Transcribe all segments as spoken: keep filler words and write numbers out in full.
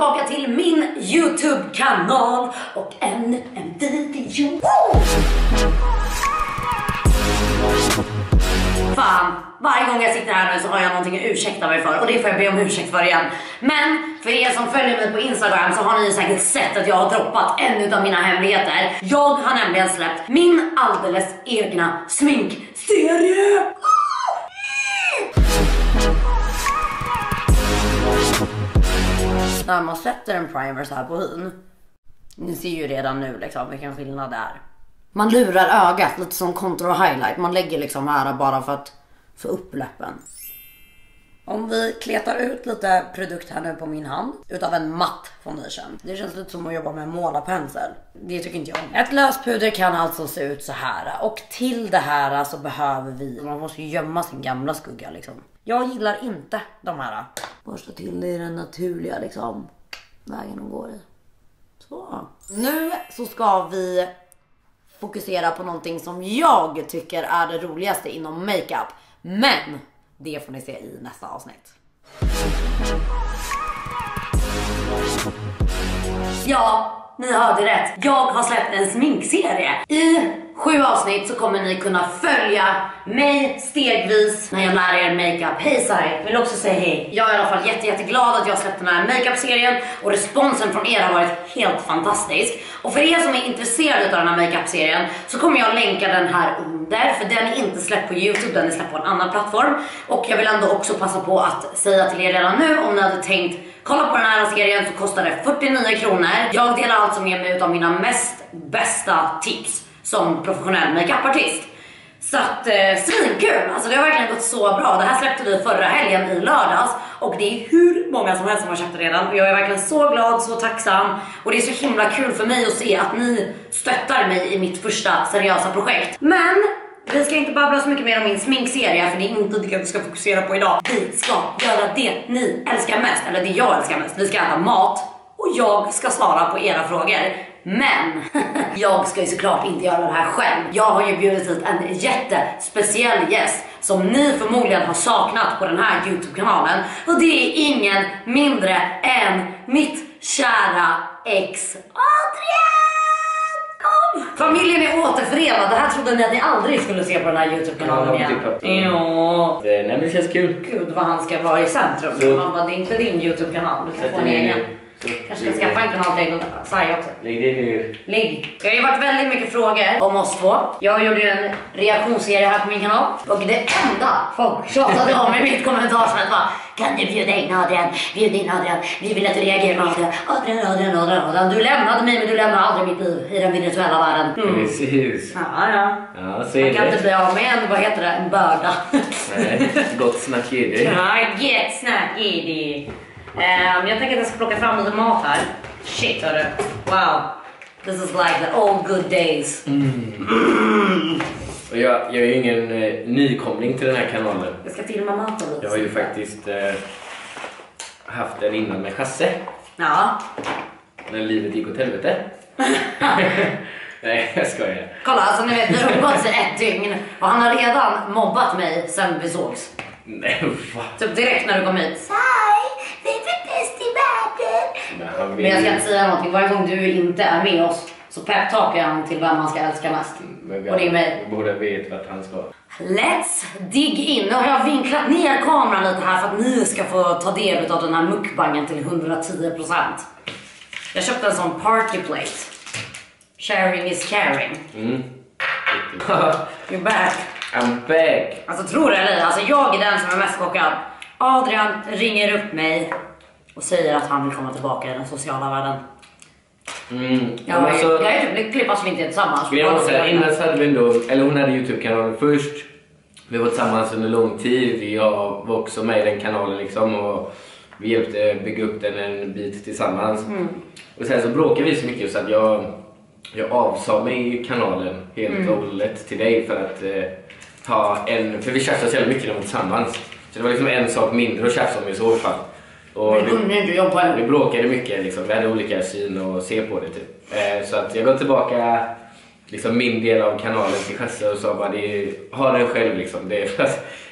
tillbaka till min YouTube-kanal och ännu en video. Fan, varje gång jag sitter här nu så har jag någonting att ursäkta mig för, och det får jag be om ursäkt för igen. Men för er som följer mig på Instagram så har ni säkert sett att jag har droppat en av mina hemligheter. Jag har nämligen släppt min alldeles egna sminkserie. När man sätter en primer så här på hyn, ni ser ju redan nu liksom vilken skillnad det är. Man lurar ögat lite som contour och highlight. Man lägger liksom här bara för att få upp läppen. Om vi kletar ut lite produkt här nu på min hand utav en matt foundation. Det känns lite som att jobba med en målarpensel. Det tycker inte jag om. Ett löspuder kan alltså se ut så här. Och till det här så behöver vi, man måste gömma sin gamla skugga liksom. Jag gillar inte de här. Borsta till det i den naturliga liksom vägen de går i. Så. Nu så ska vi fokusera på någonting som jag tycker är det roligaste inom makeup. Men det får ni se i nästa avsnitt. Ja, ni hörde rätt. Jag har släppt en sminkserie. I sju avsnitt så kommer ni kunna följa mig stegvis när jag lär er makeup. Hej Sai, vill också säga hej. Jag är i alla fall jätte, jätteglad att jag har släppt den här makeup-serien. Och responsen från er har varit helt fantastisk. Och för er som är intresserade av den här makeup-serien så kommer jag länka den här under. För den är inte släppt på YouTube, den är släppt på en annan plattform. Och jag vill ändå också passa på att säga till er redan nu, om ni hade tänkt kolla på den här serien, så kostar det fyrtionio kronor. Jag delar alltså med mig av mina mest bästa tips som professionell makeupartist. Så att, eh, svinkul! Alltså det har verkligen gått så bra. Det här släppte vi förra helgen i lördags. Och det är hur många som helst som har köpt det redan. Och jag är verkligen så glad, så tacksam. Och det är så himla kul för mig att se att ni stöttar mig i mitt första seriösa projekt. Men vi ska inte babbla så mycket mer om min sminkserie, för det är inte det vi ska fokusera på idag. Vi ska göra det ni älskar mest, eller det jag älskar mest. Vi ska äta mat och jag ska svara på era frågor. Men jag ska ju såklart inte göra det här själv. Jag har ju bjudit hit en jättespeciell gäst som ni förmodligen har saknat på den här YouTube-kanalen. Och det är ingen mindre än mitt kära ex Adrian! Kom! Familjen är återförenad. Det här trodde ni att ni aldrig skulle se på den här YouTube-kanalen igen. Ja. Nej, men det känns kul. Gud vad han ska vara i centrum. Så. Man bara, det är inte din YouTube-kanal. Du kan få en egen. Kanske ska skaffa en kanal till Sai också. Lägg det ner. Lägg. Det har ju varit väldigt mycket frågor om oss två. Jag gjorde en reaktionsserie här på min kanal. Och det enda folk tjatade om i mitt kommentarsfält var: kan du bjuda in Adrian? Bjuda in Adrian. Vi vill att du reagerar med Adrian. Adrian, Adrian, Adrian, Adrian. Du lämnade mig, men du lämnade aldrig mitt liv i den virtuella världen. Mm. Precis. Ja, ja. Ja, så man kan inte bli av med en, vad heter det, en börda. Nej, gott snack i det. Ja, get snack i det. Um, jag tänker att jag ska plocka fram lite mat här. Shit hörru. Wow. This is like the old good days. Mm. Mm. Och jag, jag är ju ingen eh, nykomling till den här kanalen. Jag ska filma maten lite. Jag har ju faktiskt eh, haft den innan med Chasse. Ja. När livet gick åt helvete. Nej, jag skojar. Kolla, alltså ni vet, vi har umgåtts i ett dygn. Och han har redan mobbat mig sen vi sågs. Nej, vad? Typ direkt när du kom hit. Sai, vi är för bäst i världen. Men jag ska inte säga någonting. Varje gång du inte är med oss så peptalkar han till vem man ska älska mest. Men vi, och det är mig. Vi borde veta vart han ska. Let's dig in. Nu har jag vinklat ner kameran lite här för att ni ska få ta del av den här mukbangen till hundratio procent. Jag köpte en sån party plate. Sharing is caring. Mm. You're back. I'm back. Alltså tror det eller alltså jag är den som är mest chockad. Adrian ringer upp mig och säger att han vill komma tillbaka i den sociala världen. Mm. Jag, alltså, jag är typ lycklig fast vi inte är tillsammans. Jag måste säga, innan så hade vi ändå, eller hon hade YouTube-kanalen först. Vi var tillsammans under lång tid. Jag var också med i den kanalen liksom och vi hjälpte bygga upp den en bit tillsammans. Mm. Och sen så bråkade vi så mycket så att jag, jag avsade mig kanalen helt och mm. hållet till dig för att eh, ha en, för vi tjafsade så jävla mycket när vi var tillsammans. Så det var liksom en sak mindre att tjafsa om i så fall. Och vi, vi bråkade mycket liksom, vi hade olika syn och se på det typ. Eh, så att jag går tillbaka liksom min del av kanalen till Chasse och sa bara det, ha den själv liksom. Det är,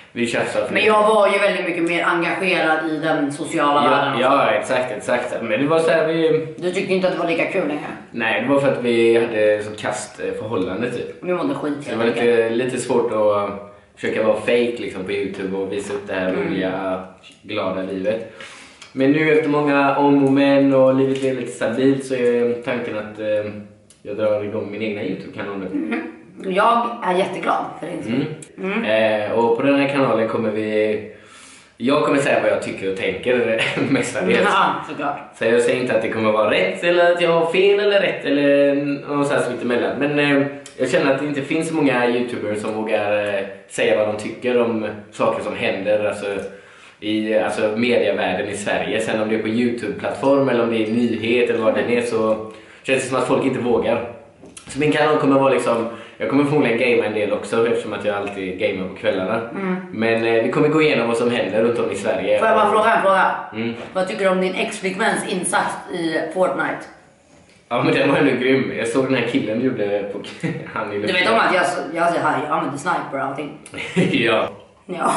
vi tjafsar. Men jag var ju väldigt mycket mer engagerad i den sociala ja, världen. Ja, exakt, exakt. Men det var så här, vi... Du tyckte inte att det var lika kul längre? Nej, det var för att vi hade så kast förhållande typ. Vi mådde skit. Det var lite, lite svårt att försöka vara fake liksom på YouTube och visa upp det här Mm. roliga, glada livet. Men nu efter många om och men och livet är lite stabilt så är tanken att eh, jag drar igång min egna YouTube-kanal nu. Mm. Jag är jätteglad för det. Mm. Mm. Eh, och på den här kanalen kommer vi... Jag kommer säga vad jag tycker och tänker mestadels. Ja, såklart. Så jag säger inte att det kommer vara rätt eller att jag har fel eller rätt eller någonstans mitt emellan. Men eh, jag känner att det inte finns så många YouTubers som vågar eh, säga vad de tycker om saker som händer alltså, i alltså, medievärlden i Sverige. Sen om det är på YouTube-plattform eller om det är nyhet eller vad det är så känns det som att folk inte vågar. Så min kanal kommer vara liksom, jag kommer förmodligen gamea en del också eftersom att jag alltid gamer på kvällarna. Mm. Men eh, vi kommer gå igenom vad som händer runt om i Sverige. Får jag bara fråga en fråga? Mm. Vad tycker du om din ex-flickväns insats i Fortnite? Ja men den var ändå grym. Jag såg den här killen gjorde på han i Du vet om att jag, jag säger här, jag använder sniper och allting. Ja. Ja,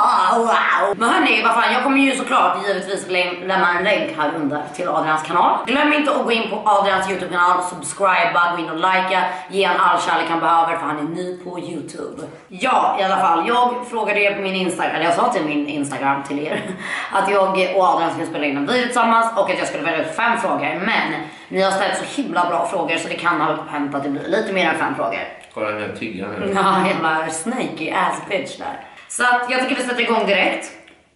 wow! Men hörni, vad fan, jag kommer ju såklart givetvis lämna en länk här under till Adrians kanal. Glöm inte att gå in på Adrians YouTube-kanal, subscriba, gå in och likea, ge han all kärlek han behöver för han är ny på YouTube. Ja, i alla fall, jag frågade er på min Instagram, eller jag sa till min Instagram till er att jag och Adrian skulle spela in en video tillsammans och att jag skulle välja ut fem frågor. Men ni har ställt så himla bra frågor så det kan ha hänt att det blir lite mer än fem frågor. Kolla den här tyggan här. Ja, jävla snaky ass bitch där. Så att jag tycker vi sätter igång direkt.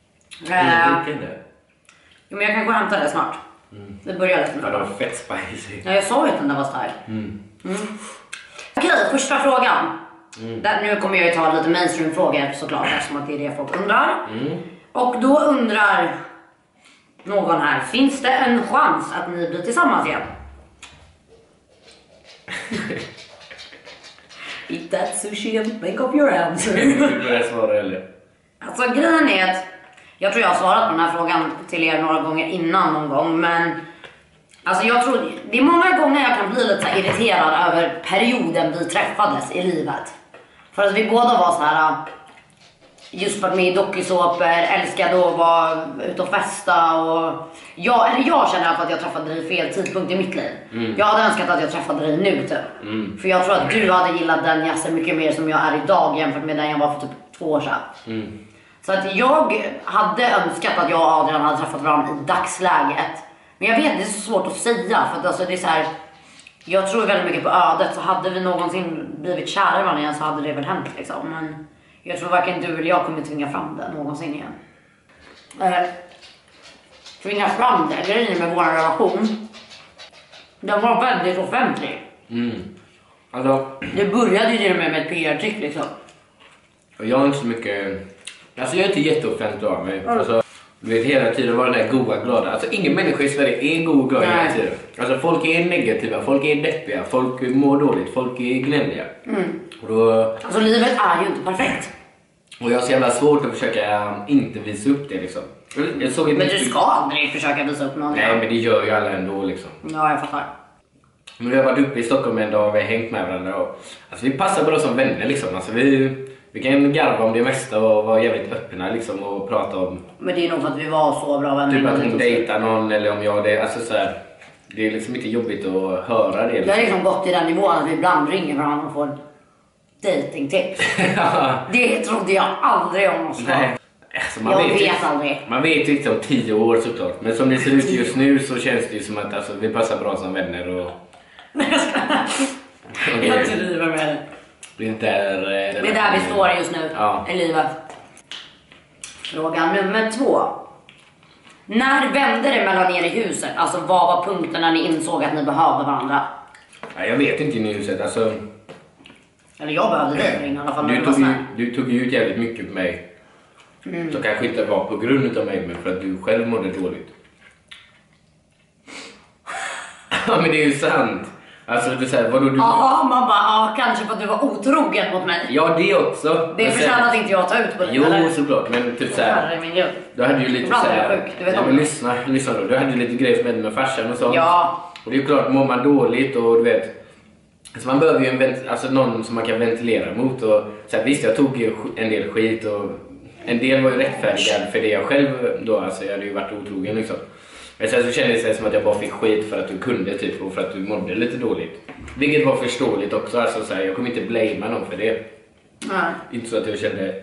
Mm, uh, jo, men jag kan gå och hämta det snart. Mm. Det börjar lite nu. Ja, det var fett spicy. Ja, jag sa ju att den där var stark. Mm. Mm. Okej, första frågan. Mm. Där, nu kommer jag ju ta lite mainstream-frågor såklart eftersom att det är det folk undrar. Mm. Och då undrar någon här, finns det en chans att ni blir tillsammans igen? Eat that sushi and think of your answer. Du börjar svara eller? Alltså grejen är att jag tror jag har svarat på den här frågan till er några gånger innan någon gång. Men alltså jag tror det är många gånger jag kan bli lite så irriterad över perioden vi träffades i livet. För att vi båda var så här just varit med i dokusåpor, älskade att vara ute och festa och jag, eller jag känner att jag träffade dig i fel tidpunkt i mitt liv. Mm. Jag hade önskat att jag träffade dig nu typ. Mm. För jag tror att du hade gillat den jazzen mycket mer som jag är idag jämfört med den jag var för typ två år sedan. Mm. Så att jag hade önskat att jag och Adrian hade träffat varandra i dagsläget. Men jag vet, det är så svårt att säga för att alltså, det är så här, jag tror väldigt mycket på ödet. Så hade vi någonsin blivit kära i varandra igen så hade det väl hänt liksom. Men jag tror varken du eller jag kommer tvinga fram det någonsin igen. Eh, tvinga fram det, grejen med vår relation. Den var väldigt offentlig. Mm. Alltså, det började ju med, med ett P R-trick liksom. Jag är inte så mycket... Alltså jag är inte jätteoffentlig av mig. Mm. Alltså, du vet hela tiden var den där goa glada. Alltså ingen människa i Sverige är god och glad hela tiden. Alltså folk är negativa, folk är deppiga, folk mår dåligt, folk är gnälliga. Mm. Och då... Alltså livet är ju inte perfekt. Och jag har så jävla svårt att försöka inte visa upp det liksom. Jag såg men du ska aldrig försöka visa upp någon. Nej, men det gör ju alla ändå liksom. Ja, jag fattar. Men vi har varit uppe i Stockholm en dag och vi har hängt med varandra. Och, alltså vi passar bra som vänner liksom. Alltså vi, vi kan garva om det mesta och vara jävligt öppna liksom och prata om... Men det är nog för att vi var så bra vänner. Typ att hon dejtar någon eller om jag det. Alltså så här, det är liksom inte jobbigt att höra det. Liksom. Jag har liksom gått till den nivån att vi ibland ringer varandra och får datingtips. Det trodde jag aldrig om oss. Nej. Alltså man jag vet, vet ju, aldrig. Man vet ju inte om tio år såklart. Men som det ser ut just nu så känns det ju som att alltså, vi passar bra som vänner. Och... okay. Jag driver med det. Det är där, det är där vi står just nu ja. I livet. Fråga nummer två. När vände det mellan er i huset? Alltså vad var punkten när ni insåg att ni behövde varandra? Ja, jag vet inte i huset. Alltså... Eller jag behövde dig i alla fall. Du tog, ju, du tog ju ut jävligt mycket på mig. Mm. Så kanske inte var på grund av mig men för att du själv mådde dåligt. Ja men det är ju sant. Alltså det är såhär, vadå du... Ja man bara, ja kanske för att du var otrogen mot mig. Ja det också. Det är förtjänat att inte jag tar ut på dig. Jo eller? såklart men typ såhär. Du hade ju lite såhär. Du vet ja, men lyssna, lyssna då. Du hade ju lite grejer som hände med farsan och sånt. Ja. Och det är ju klart, mår man dåligt och du vet. Så man behöver ju en vent- alltså någon som man kan ventilera mot och så här, visst jag tog ju en del skit och en del var ju rättfärdigad för det jag själv då, alltså jag hade ju varit otrogen liksom. Men sen så kändes det som att jag bara fick skit för att du kunde typ och för att du mådde lite dåligt. Vilket var förståeligt också, alltså så här, jag kommer inte blamea någon för det. Nej. Inte så att jag kände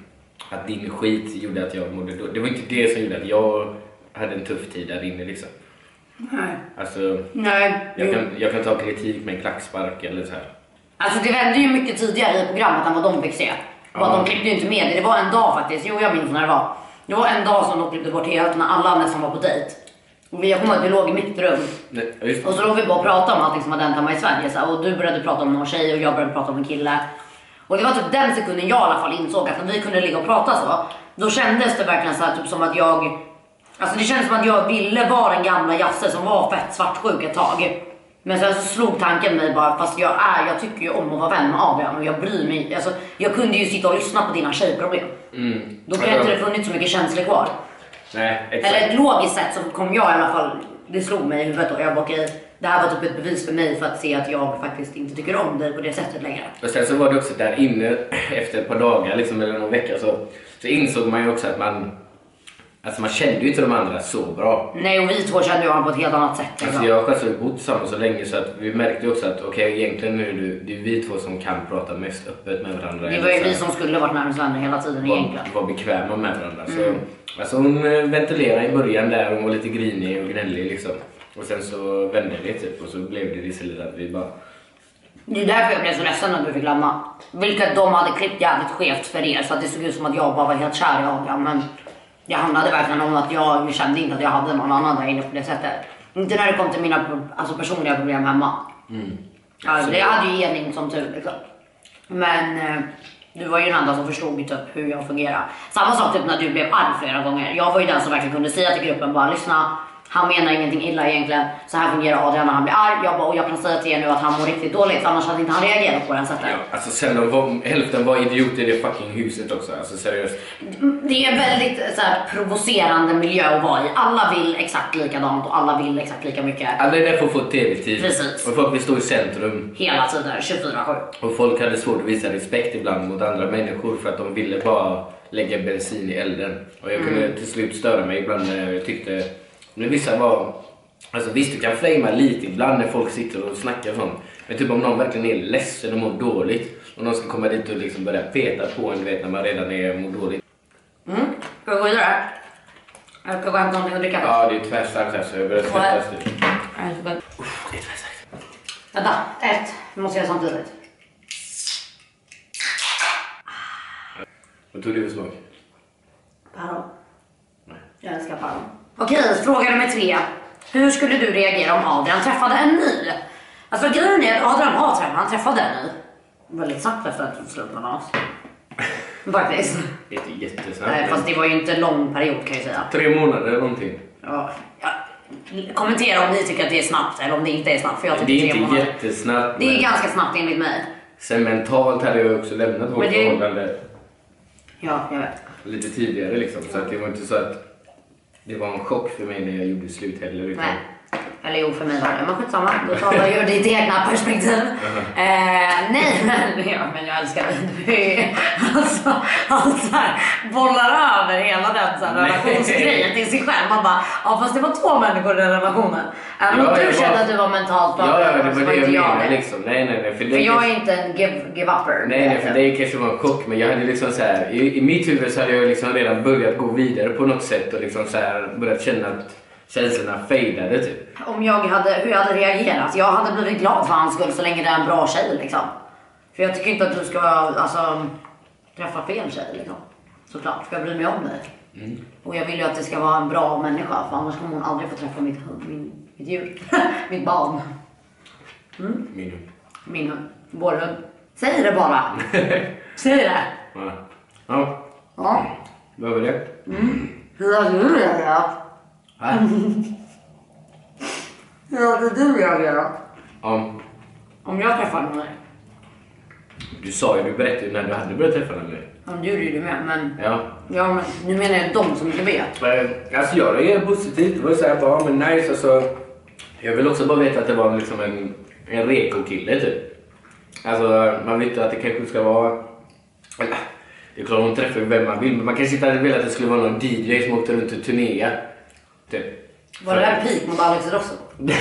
att din skit gjorde att jag mådde dåligt. Det var inte det som gjorde att jag hade en tuff tid där inne liksom. Nej. Alltså, Nej. jag kan, jag kan ta kritik med en klackspark eller så här. Alltså det vände ju mycket tidigare i programmet än vad de fick se. Ja. Att de klippte ju inte med det. Det var en dag faktiskt. Jo, jag minns när det var. Det var en dag som de klippte bort helt när alla nästan var på dejt. Och vi, jag kommer ihåg att vi låg i mitt rum. Nej, just. Och så låg vi bara och pratade om allting som hade hänt hemma i Sverige. Så här, och du började prata om någon tjej och jag började prata om en kille. Och det var typ den sekunden jag i alla fall insåg att när vi kunde ligga och prata så. Då kändes det verkligen så här, typ som att jag... Alltså det kändes som att jag ville vara den gamla Jasse som var fett svartsjuk ett tag. Men sen så slog tanken mig bara, fast jag är, jag tycker ju om att vara vän med Adrian och jag bryr mig. Alltså, jag kunde ju sitta och lyssna på dina tjejproblem. Mm. Då kan alltså, inte det funnits så mycket känslor kvar. Nej, exakt. Eller logiskt sett så kom jag i alla fall, det slog mig i huvudet och jag bara okej, det här var typ ett bevis för mig för att se att jag faktiskt inte tycker om dig på det sättet längre. Och sen så var det också där inne efter ett par dagar liksom, eller någon vecka så, så insåg man ju också att man alltså man kände ju inte de andra så bra. Nej, och vi två kände ju honom på ett helt annat sätt. Alltså jag har själv bott tillsammans så länge så att vi märkte ju också att okej, okay, egentligen nu är det, det är vi två som kan prata mest öppet med varandra. Det var ju vi som skulle varit närmast vänner hela tiden var, egentligen. Var bekväma med varandra. Mm. Så, alltså hon ventilerade i början där, hon var lite grinig och gnällig liksom. Och sen så vände det typ och så blev det istället att vi bara... Det är därför jag blev så ledsen när du fick lämna. Vilket de hade klippt jävligt skevt för er så att det såg ut som att jag bara var helt kär i Adrian. Men det handlade verkligen om att jag kände inte att jag hade någon annan där inne på det sättet. Inte när det kom till mina alltså, personliga problem hemma. Mm. Alltså, det hade ju Elin som tur liksom. Men eh, du var ju den enda som förstod typ, hur jag fungerar. Samma sak typ när du blev arg flera gånger. Jag var ju den som verkligen kunde säga till gruppen bara lyssna. Han menar ingenting illa egentligen. Så här fungerar Adrian när han blir arg. Jag bara, och jag kan säga till er nu att han mår riktigt dåligt. Annars hade inte han reagerat på den sättet. Ja, alltså sen de var, hälften var idioter i det fucking huset också. Alltså seriöst. Det är en väldigt så här, provocerande miljö att vara i. Alla vill exakt likadant och alla vill exakt lika mycket. Alla är där för att få tv-tid. Precis. Och folk vill stå i centrum. Hela tiden, tjugofyra sju. Och folk hade svårt att visa respekt ibland mot andra människor för att de ville bara lägga bensin i elden. Och jag kunde mm. till slut störa mig ibland när jag tyckte... Men vissa var... Alltså visst, du kan flamea lite ibland när folk sitter och snackar sånt. Men typ om någon verkligen är ledsen och mår dåligt. Och någon ska komma dit och liksom börja peta på en, vet när man redan är mår dåligt. Mm, ska vi gå vidare? Jag ska gå hämta någonting att dricka. Ja, det är tvärstarkt här så jag börjar svettas nu. Uff, det är tvärstarkt. Vänta, ett. Vi måste göra samtidigt. Vad tog du för smak? Päron. Nej. Jag älskar päron. Okej, fråga nummer tre. Hur skulle du reagera om Adrian träffade en ny? Alltså grejen är att Adrian har träffat, han träffade en ny. Väldigt snabbt efter att sluta med oss. Faktiskt. Det är inte jättesnabbt. Nej, fast det var ju inte en lång period kan jag säga. Tre månader eller någonting. Ja, ja. Kommentera om ni tycker att det är snabbt eller om det inte är snabbt. För jag det är inte månader. Jättesnabbt. Det är ganska snabbt enligt mig. Sen mentalt hade jag också lämnat vårt det... förhållande. Ja, jag vet. Lite tidigare liksom. Så att det var inte så att det var en chock för mig när jag gjorde slut heller. Utan... Nej. Eller jo, för mig var det. Men skitsamma. Då talar jag ditt egna perspektiv. Uh-huh. eh, nej, men, ja, men jag älskar dig. Alltså, alltså här, bollar över hela den så här, relationsgrejen till sig själv. Man bara, ja fast det var två människor i den relationen. Även om ja, du kände var... att du var mentalt bra. Ja, ja, det var det jag menade liksom. Nej, nej, nej. För, för jag är inte en give, give upper. Nej, nej, för det kanske var en chock. Men jag hade liksom så här, i, i mitt huvud så hade jag liksom redan börjat gå vidare på något sätt. Och liksom så här, börjat känna att känslorna fejdade typ. Om jag hade, hur jag hade reagerat? Jag hade blivit glad för hans skull så länge det är en bra tjej liksom. För jag tycker inte att du ska alltså, träffa fel tjej liksom. Såklart, för jag bryr mig om dig. Mm. Och jag vill ju att det ska vara en bra människa. För annars kommer hon aldrig få träffa mitt, min, mitt djur. Mitt barn. Mm? Min hund. Min hund. Vår hund. Säg det bara. Säg det. Ja. Ja. Ja. Vad var det? Mm. Hur hade du reagerat? Hur hade du reagerat? Om? Om jag träffade någon. Du sa ju, du berättade ju när du hade börjat träffa någon. Ja, det gjorde ju du med, men... Ja. Ja, men nu menar jag de som inte vet. Men, alltså jag reagerade positivt. Det var så här bara, men nice alltså. Jag vill också bara veta att det var liksom en, en reko-kille typ. Alltså, man vet att det kanske ska vara... Det är klart hon träffar vem man vill, men man kanske inte hade velat att det skulle vara någon D J som åkte runt och turnéa. Typ. Var det en peak mot Alex Rosso?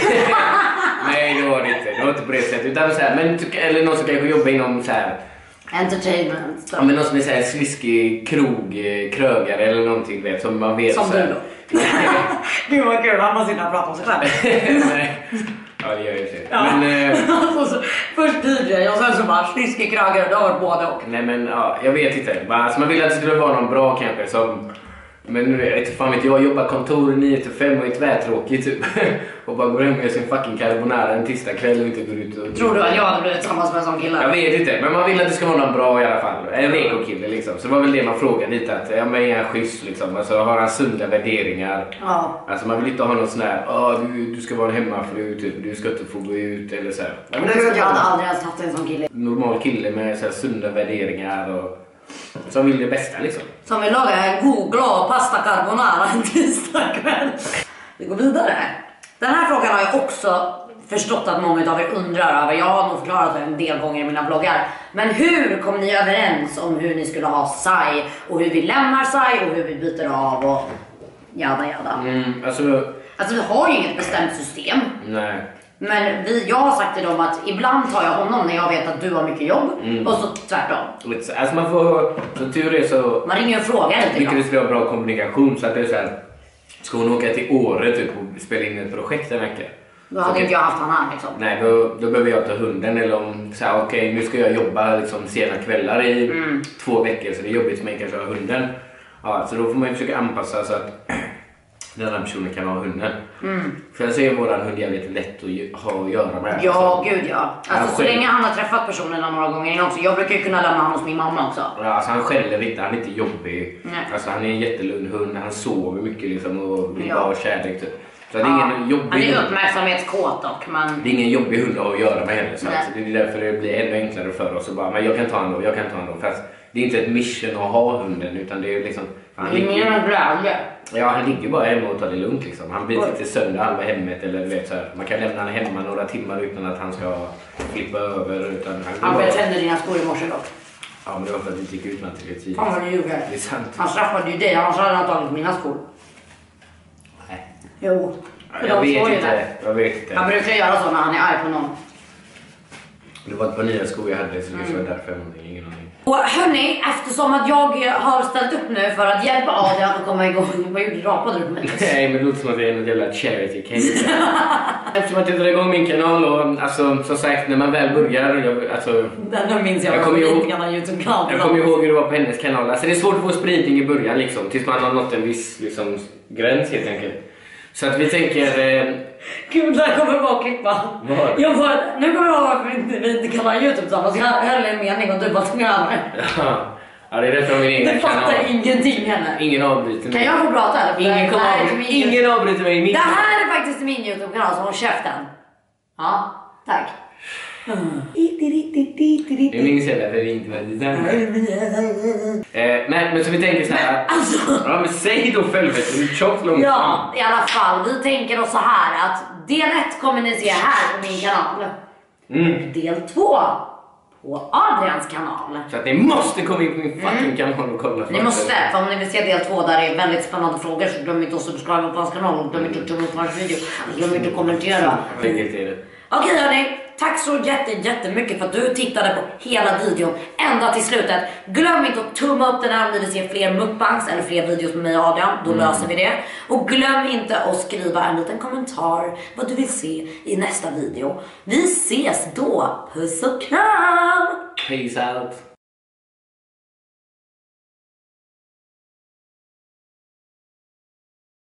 Nej, det var det inte. Det var inte på det sättet. Utan så här, men, eller någon som kanske jobbar inom så här... Entertainment. Ja, men någon som är så här sliskig krog, krögare eller någonting, vet, som man vet. Som så här. du då. Gud vad kul, han måste hinna prata om sig själv. Nej. Ja, det gör ju det. Ja. Men, eh, alltså, först D J och sen så bara sliskig krögare, det har varit både och. nej men ja, jag vet inte. Alltså, man vill att det skulle vara någon bra kanske som... Men nu vet jag, fan vet jag, jobbar kontor nio till fem och är tvärtråkig typ. Och bara går hem med sin fucking carbonara en tisdag kväll och inte går ut och... Tror du att jag hade blivit tillsammans med en sån kille? Jag vet inte, men man vill att det ska vara någon bra i alla fall. En reko-kille liksom. Så det var väl det man frågade lite, att ja, men är han schysst liksom? Alltså har han sunda värderingar? Ja. Alltså man vill inte ha någon sån här, ah, du, du ska vara en hemmafru typ, du ska inte få gå ut eller så här. Ja, men det Jag ska hade vara aldrig ens haft en sån kille. normal kille med så här sunda värderingar och som vill det bästa liksom. Som vill laga en god glad pasta carbonara en tisdag kväll. Vi går vidare. Den här frågan har jag också förstått att många av er undrar över. Jag har nog förklarat det en del gånger i mina bloggar. Men hur kom ni överens om hur ni skulle ha Sai? Och hur vi lämnar Sai och hur vi byter av och jada jada. Mm, alltså... Alltså vi har ju inget bestämt system. Nej. Men vi, jag har sagt till dem att ibland tar jag honom när jag vet att du har mycket jobb. Mm. Och så tvärtom. Alltså man får, så tur är så... Man ringer och frågar lite grann. Lyckades vi ha bra kommunikation så att det är så här. Ska hon åka till Åre typ och spela in ett projekt en vecka? Då hade så inte jag haft han här liksom. Nej, då, då behöver jag ta hunden eller om så här, okej okay, nu ska jag jobba liksom sena kvällar i mm. två veckor så det är jobbigt för mig kanske att ha hunden. Ja, så då får man ju försöka anpassa så att den här personen kan ha hunden. Mm. För jag ser våran hund jävligt lätt att ha att göra med. Ja, alltså. gud ja. Alltså så länge han har träffat personerna några gånger innan också. Jag brukar ju kunna lämna honom hos min mamma också. Ja, alltså han skäller inte, han är inte jobbig. Nej. Alltså han är en jättelugn hund, han sover mycket liksom och vill Ja. bara ha kärlek typ. Så det är Ja. ingen jobbig Han är hund. uppmärksamhetskåt dock, men... Det är ingen jobbig hund att ha att göra med heller. Så Nej. alltså, det är därför det blir ännu enklare för oss att bara, men jag kan ta honom då, jag kan ta honom då. Fast det är inte ett mission att ha hunden utan det är liksom... Han Det är mer en glädje. Ja, han ligger bara hemma och tar det lugnt liksom. Han blir inte sönder halva hemmet eller du vet så här. Man kan lämna honom hemma några timmar utan att han ska flippa över utan han Han går började bara... tända dina skor i morse dock. Ja, men det var för att vi inte gick ut med tillräckligt Fan vad du ljuger. Det är sant. Han straffade ju dig, annars hade han tagit mina skor. Nej. Jo. Ja, För jag de vet står ju inte. där. Jag vet inte. Han brukar göra så när han är arg på någon. Det var ett par nya skor jag hade så det Mm. var därför jag ingen aning. Och hörni, eftersom att jag har ställt upp nu för att hjälpa Adrian att komma igång. Vad gjorde du? Rapade du på mig? Nej, men det låter som att det är en jävla charity case. Eftersom att jag drar igång min kanal och alltså, som sagt när man väl börjar, jag, alltså, Den minns jag, jag kommer ihåg, gamla YouTube-kanal. jag kommer ihåg hur det var på hennes kanal. Alltså det är svårt att få spridning i början liksom, tills man har nått en viss liksom, gräns helt enkelt. Så att vi tänker... Eh, Gud, där kommer jag bara klippa. Vad? Jag bara, nu kommer jag ihåg varför vi inte kan ha YouTube tillsammans. Jag höll en mening och du bara tog över. ja, ja, det är rätt från min egen Du kanal. fattar ingenting heller. Ingen avbryter mig. Kan jag få prata eller? Ingen, Det här är av, min ingen YouTube- avbryter mig i min Det här är faktiskt min YouTube-kanal, så håll käften. Ja, tack. Jag minns heller för vi inte var eh, men, men så vi tänker så här. Alltså. Ja men säg då för helvete, du är tjockt långt Ja, i alla fall. Vi tänker oss så här att del ett kommer ni se här på min kanal. Mm. Del två på Adrians kanal. Så att ni måste komma in på min fucking kanal och kolla. Ni måste, för om ni vill se del två där det är väldigt spännande frågor så glöm inte att subscriba på hans kanal och glöm inte att tumma upp hans video. Glöm inte att kommentera. Enkelt är det. Okej hörni, tack så jätte, jättemycket för att du tittade på hela videon ända till slutet. Glöm inte att tumma upp den här om ni vill se fler mukbangs eller fler videos med mig och Adrian. Då mm. löser vi det. Och glöm inte att skriva en liten kommentar vad du vill se i nästa video. Vi ses då. Puss och kram! Peace out.